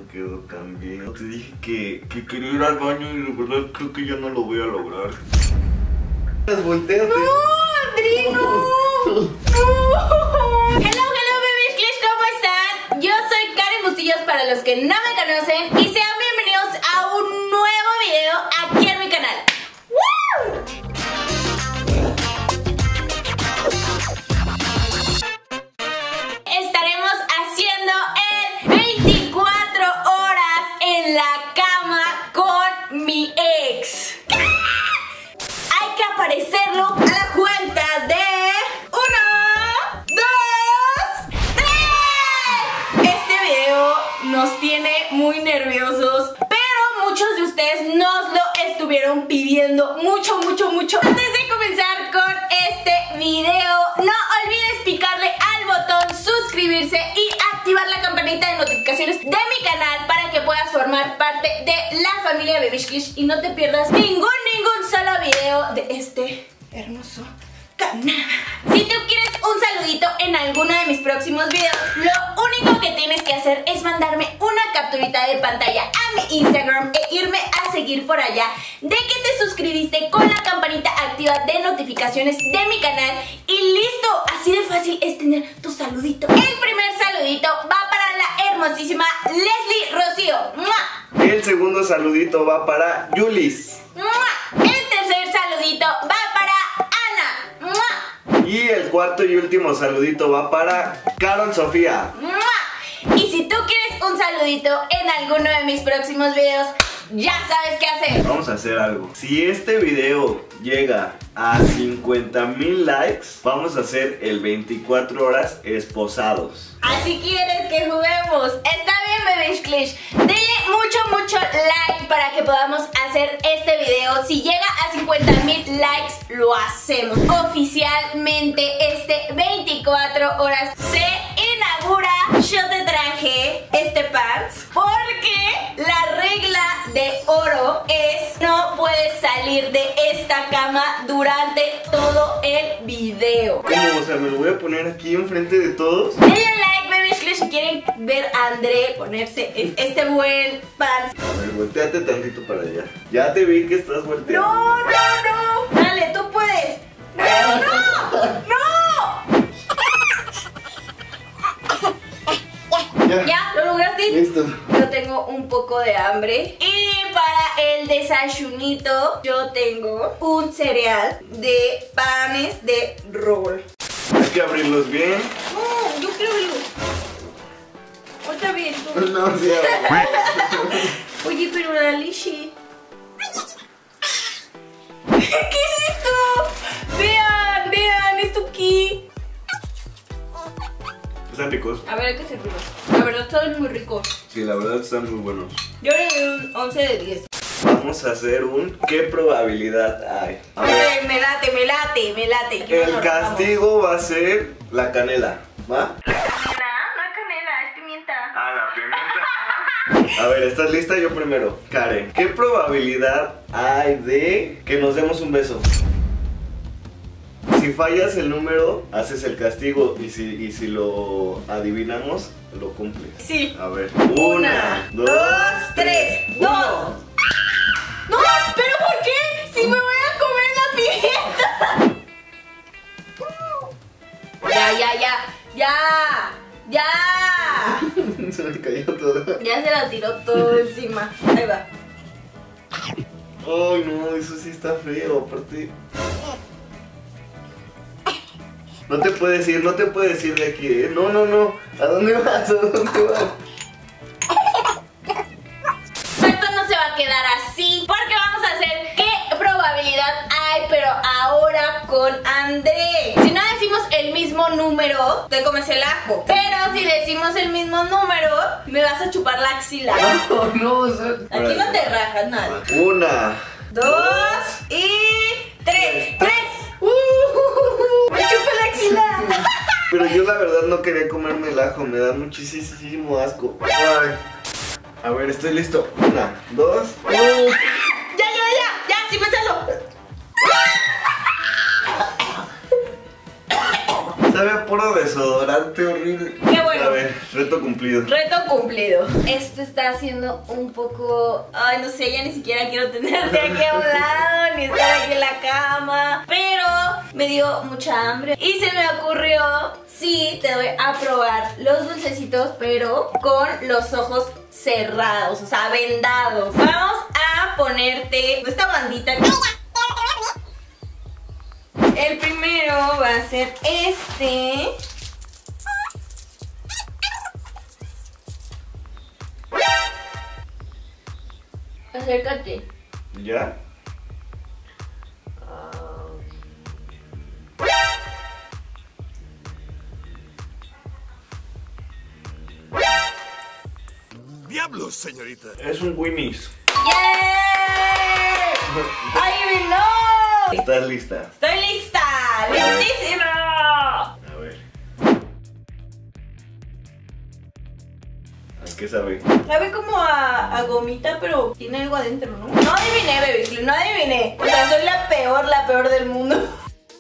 quedó tan bien. Te dije que quería ir al baño y de verdad creo que ya no lo voy a lograr. Voltéate. ¡No, André, no! ¡No! Hello, baby Clish, ¿cómo están? Yo soy Karen Bustillos para los que no me conocen y sean bienvenidos a un nuevo video aquí en mi canal. ¡Woo! Estaremos haciendo el 24 horas en la cama con mi ex. Hay que aparecerlo a la cuenta de 1, 2, 3. Este video nos tiene muy nerviosos, pero muchos de ustedes nos lo estuvieron pidiendo mucho. Antes de comenzar con este video, no olvides picarle al botón suscribirse y activar la campanita de notificaciones de mi canal para que puedas formar parte de la familia Baby Clish y no te pierdas ningún solo video de este hermoso canal. Si tú quieres un saludito en alguno de mis próximos videos, lo único que tienes que hacer es mandarme una capturita de pantalla a mi Instagram e irme a seguir por allá de que te suscribiste con la campanita activa de notificaciones de mi canal y listo, así de fácil es tener tu saludito. El primer saludito va para la hermosísima Leslie Rocío. ¡Mua! El segundo saludito va para Yulis. ¡Mua! El tercer saludito va para Ana. ¡Mua! Y el cuarto y último saludito va para Carol Sofía. ¡Mua! Y si tú quieres un saludito en alguno de mis próximos videos, ya sabes qué hacer. Vamos a hacer algo. Si este video llega a 50,000 likes, vamos a hacer el 24 horas esposados. Así quieres que juguemos. Está bien, Baby Clish. Denle mucho like para que podamos hacer este video. Si llega a 50,000 likes, lo hacemos. Oficialmente este 24 horas se inaugura. Yo te traje este pants porque la regla de oro es no puedes salir de esta cama durante todo el video. ¿Cómo? O sea, ¿me lo voy a poner aquí enfrente de todos? Denle like, Baby Clish, si quieren ver a André ponerse este buen pants. A ver, volteate tantito para allá. Ya te vi que estás volteando. No. Dale, tú puedes. No. ¿Ya? ¿Lo lograste? Listo. Yo tengo un poco de hambre. Y para el desayunito yo tengo un cereal de panes de roll. Hay que abrirlos bien. No, yo quiero abrirlos. Otra vez tú. No, sí, Oye, pero la Lishi. ¿Qué es esto? Vean, esto aquí. están ricos. A ver, hay que servirlos. La verdad están muy ricos. Sí, la verdad están muy buenos. Yo le doy un 11 de 10. Vamos a hacer un ¿qué probabilidad hay? A ver. Me late. El castigo va a ser la canela, ¿va? Canela, no es canela, es pimienta. Ah, la pimienta. A ver, ¿estás lista? Yo primero. Karen, ¿qué probabilidad hay de que nos demos un beso? Si fallas el número, haces el castigo y si lo adivinamos, lo cumples. Sí. A ver. 1, 2, 3. 2. No, pero ¿por qué? Si me voy a comer la pimienta. Ya. Se me cayó todo. Ya se la tiró todo encima. Ahí va. Ay, no, eso sí está feo, aparte. No te puedes ir de aquí, ¿eh? No. ¿A dónde vas? Esto no se va a quedar así, porque vamos a hacer qué probabilidad hay, pero ahora con André. Si no decimos el mismo número, te comes el ajo. Pero si decimos el mismo número, me vas a chupar la axila. No, o sea, Aquí no te rajas nada. 1, 2 y 3. Me chupa la axila. Pero yo la verdad no quería comerme el ajo, me da muchísimo asco. Ay. A ver, estoy listo. 1, 2. Ya, sí, pensalo. Sabe a puro desodorante horrible. Qué bueno. A ver. Reto cumplido. Reto cumplido. Esto está haciendo un poco... Ay, no sé, ya ni siquiera quiero tenerte aquí a un lado, ni estar aquí en la cama. Pero me dio mucha hambre y se me ocurrió, sí, te doy a probar los dulcecitos, pero con los ojos cerrados, o sea, vendados. Vamos a ponerte esta bandita aquí. El primero va a ser este. Acércate. ¿Ya? ¡Diablos, señorita! Es un Winnie's. ¡Yeah! ¡Adivinó! ¿Estás lista? ¡Estoy lista! ¡Listísima! A ver. ¿A qué sabe? Sabe como a gomita, pero tiene algo adentro, ¿no? No adiviné, baby, no adiviné. O sea, soy la peor del mundo.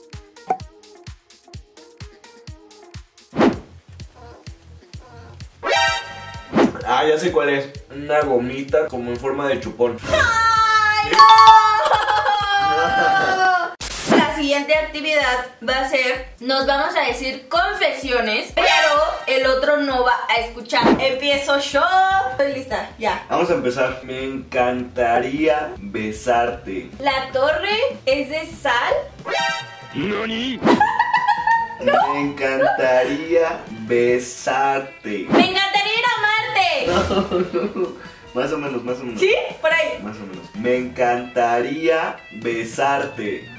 Ah, ya sé cuál es. Una gomita como en forma de chupón. ¡Ay, no! La siguiente actividad va a ser, nos vamos a decir confesiones, pero el otro no va a escuchar. Empiezo yo. Estoy lista, ya. Vamos a empezar. Me encantaría besarte. ¿La torre es de sal? ¿Nani? Me encantaría besarte. ¡Me encantaría ir a Marte! No. Más o menos, más o menos. ¿Sí? Por ahí. Más o menos. Me encantaría besarte.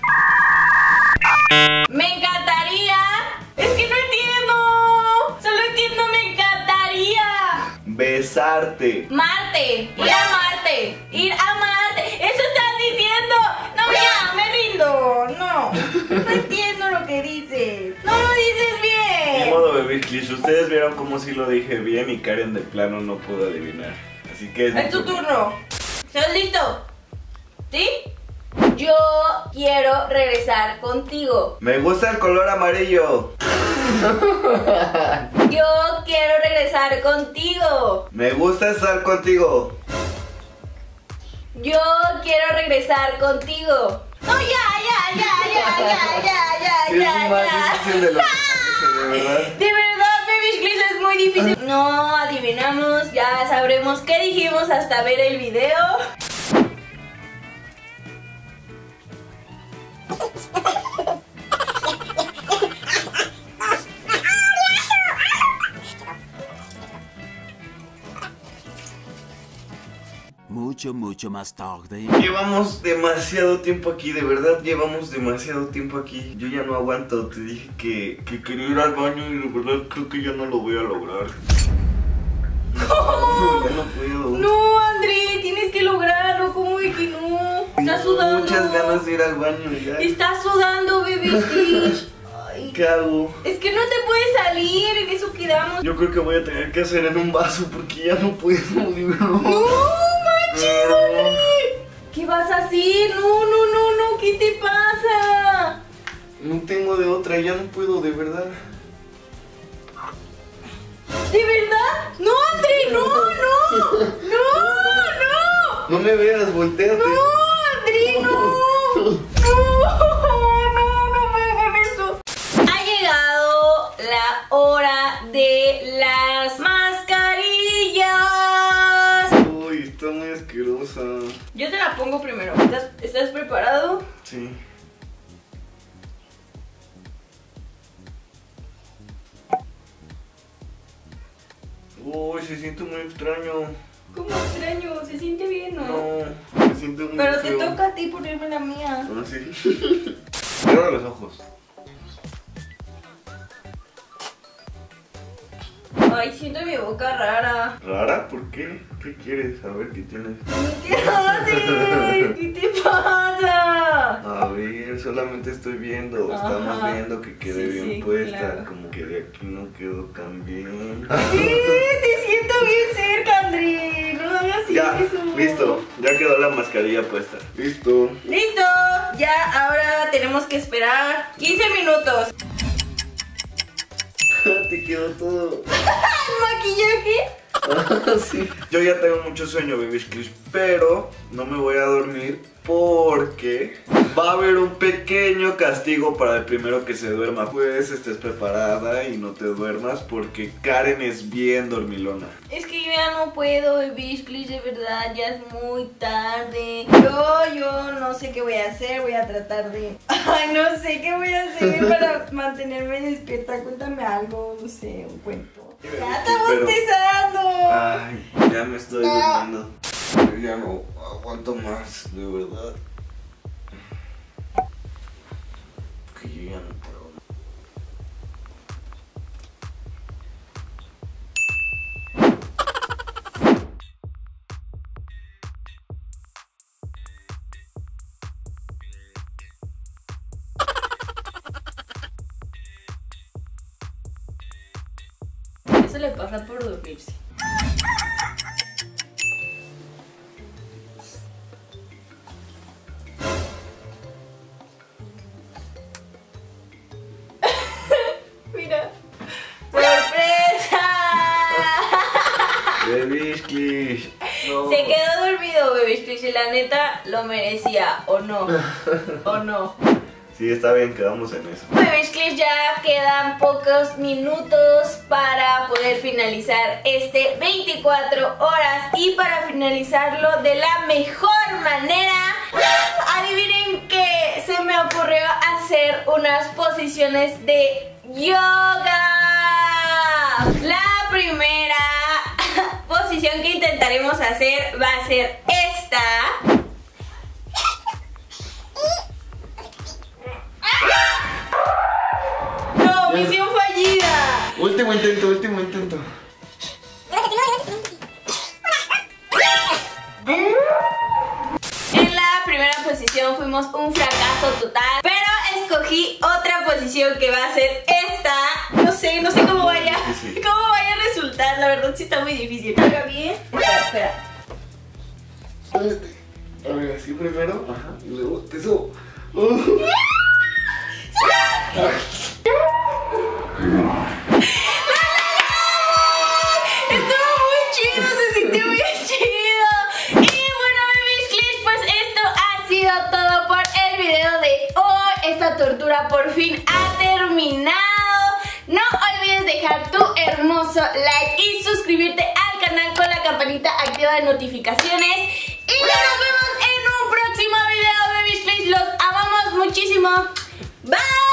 ¡Me encantaría! ¡Es que no entiendo! ¡Solo entiendo me encantaría! Besarte. ¡Marte! ¡Ir a Marte! ¡Ir a Marte! ¡Eso estás diciendo! ¡No, ya! ¡Me rindo! ¡No! No entiendo lo que dices. ¡No lo dices De bien! modo, baby clips. Ustedes vieron cómo sí lo dije bien y Karen de plano no pudo adivinar. Así que Es tu turno. ¿Estás listo? ¿Sí? Yo quiero regresar contigo. Me gusta el color amarillo. Yo quiero regresar contigo. Me gusta estar contigo. Yo quiero regresar contigo. No, ya. Es más difícil de lo que parece, de verdad. De verdad, Baby Clips, es muy difícil. No adivinamos, ya sabremos qué dijimos hasta ver el video. Mucho más tarde. Llevamos demasiado tiempo aquí, de verdad llevamos demasiado tiempo aquí. Yo ya no aguanto, te dije que quería ir al baño y de verdad creo que ya no lo voy a lograr. ¿Cómo? Ya no puedo. No, André, tienes que lograrlo. ¿Cómo de que no? Estás Tengo sudando. muchas ganas de ir al baño ya. Estás sudando, Baby Stitch. Ay, ¿Qué hago? es que no te puedes salir, en eso quedamos. Yo creo que voy a tener que hacer en un vaso porque ya no puedo. ¡No manches, André! ¿Qué vas a hacer? No, ¿qué te pasa? No tengo de otra, ya no puedo, de verdad. ¿De verdad? ¡No, André! ¡No! No me veas, volteate. ¡No, André, no! No me hagan esto. Ha llegado la hora de las mascarillas. Uy, está muy asquerosa. Yo te la pongo primero. ¿Estás preparado? Sí. Uy, se siente muy extraño. ¿Cómo extraño? Se siente bien, ¿no? No, se siente muy Pero te feo. toca a ti ponerme la mía. Ah, sí. Cierra los ojos. Ay, siento mi boca rara. ¿Rara? ¿Por qué? ¿Qué quieres? A ver qué tienes. ¿Qué haces? ¿Qué te pasa? A ver, solamente estoy viendo. Ajá. Estamos viendo que quede Sí, bien sí, puesta. claro. Como que de aquí no quedó tan bien. Te siento bien cerca, André. No hagas Ya, eso. listo. Ya quedó la mascarilla puesta. Listo. ¡Listo! Ya, ahora tenemos que esperar 15 minutos. Te quedó todo. ¿Maquillaje? Sí. Yo ya tengo mucho sueño, Baby Clish, pero no me voy a dormir porque va a haber un pequeño castigo para el primero que se duerma. Pues estés preparada y no te duermas porque Karen es bien dormilona. Es que yo ya no puedo, Baby Clish, de verdad, ya es muy tarde. Yo no sé qué voy a hacer, voy a tratar de... Ay, no sé qué voy a hacer para mantenerme despierta. Cuéntame algo, no sé, un cuento. Ya está bostezando. Ay, ya me estoy durmiendo. Yo ya no aguanto más, de verdad. Que yo ya no puedo. Eso le pasa por dormirse. Mira. ¡Sorpresa! Baby Clish. No. Se quedó dormido, Baby Clish, y la neta lo merecía, ¿o no? ¿O no? Sí, está bien, quedamos en eso. Baby Clish, ya quedan pocos minutos para poder finalizar este 24 horas. Y para finalizarlo de la mejor manera, adivinen que se me ocurrió hacer unas posiciones de yoga. La primera posición que intentaremos hacer va a ser esta. No, misión fallida. Último intento, último intento. En la primera posición fuimos un fracaso total, pero escogí otra posición que va a ser esta. No sé cómo vaya a resultar, la verdad sí está muy difícil. ¿Salga bien? Espera. A ver, así primero. Ajá. Y luego te subo. Estuvo muy chido, se sintió muy chido. Y bueno, Baby Clish, pues esto ha sido todo por el video de hoy. Esta tortura por fin ha terminado. No olvides dejar tu hermoso like y suscribirte al canal con la campanita activa de notificaciones. Y nos vemos en un próximo video, Baby Clish. Los amamos muchísimo. Bye.